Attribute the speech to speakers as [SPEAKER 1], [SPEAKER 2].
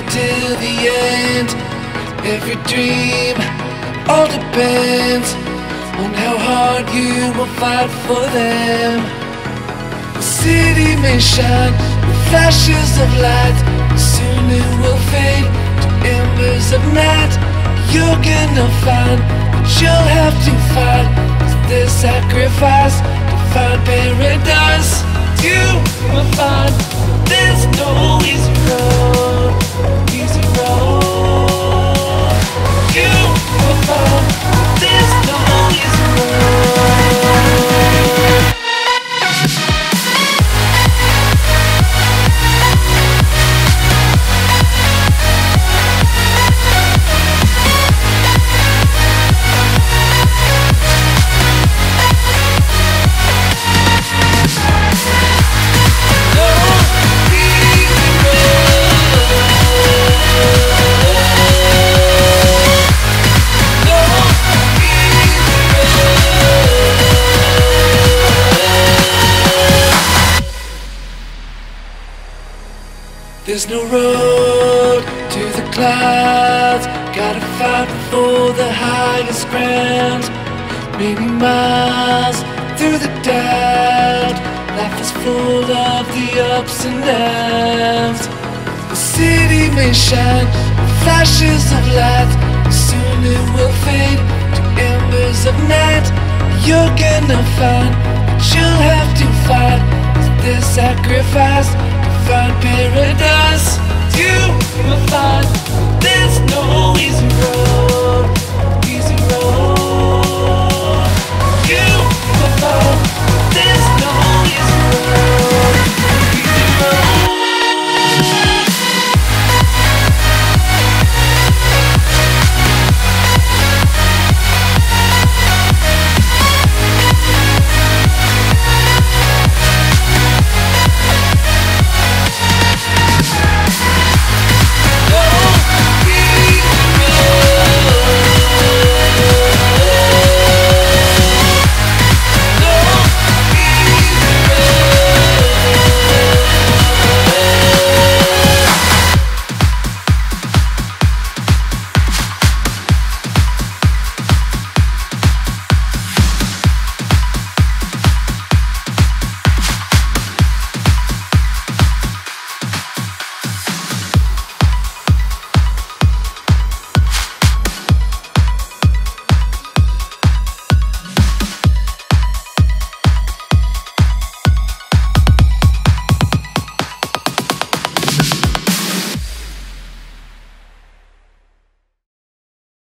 [SPEAKER 1] till the end. Every dream all depends on how hard you will fight for them. The city may shine with flashes of light, but soon it will fade to embers of night. You're gonna find that you'll have to fight this sacrifice to find paradise. You will find there's no easy road, easy road. You will find there's no easy road. There's no road to the clouds, gotta fight for the highest ground. Many miles through the doubt, life is full of the ups and downs. The city may shine with flashes of light, soon it will fade to embers of night. You're gonna find that you'll have to fight this sacrifice